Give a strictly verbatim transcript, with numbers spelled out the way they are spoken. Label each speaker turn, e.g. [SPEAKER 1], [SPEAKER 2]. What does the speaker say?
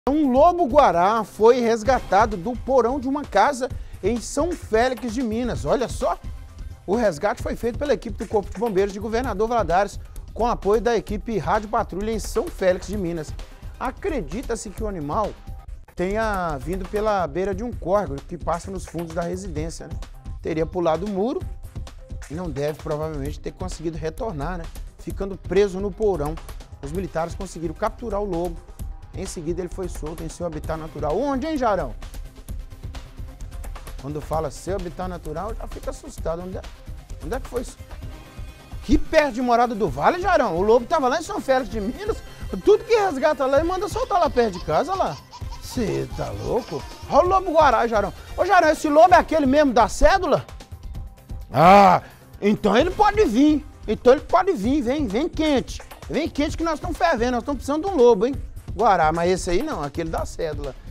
[SPEAKER 1] Um lobo-guará foi resgatado do porão de uma casa em São Félix de Minas. Olha só, o resgate foi feito pela equipe do Corpo de Bombeiros de Governador Valadares, com apoio da equipe Rádio Patrulha em São Félix de Minas. Acredita-se que o animal tenha vindo pela beira de um córrego que passa nos fundos da residência, né? Teria pulado o muro e não deve provavelmente ter conseguido retornar, né? Ficando preso no porão. Os militares conseguiram capturar o lobo. Em seguida ele foi solto em seu habitat natural. Onde, hein, Jarão? Quando fala seu habitat natural, já fica assustado. Onde é, onde é que foi isso? Que perto de Morada do Vale, Jarão? O lobo tava lá em São Félix de Minas. Tudo que resgata lá e manda soltar lá perto de casa, lá. Você tá louco? Olha o lobo-guará, Jarão. Ô, Jarão, esse lobo é aquele mesmo da cédula? Ah, então ele pode vir. Então ele pode vir, vem, vem quente. Vem quente que nós estamos fervendo, nós estamos precisando de um lobo, hein? Guará, mas esse aí não, aquele da cédula.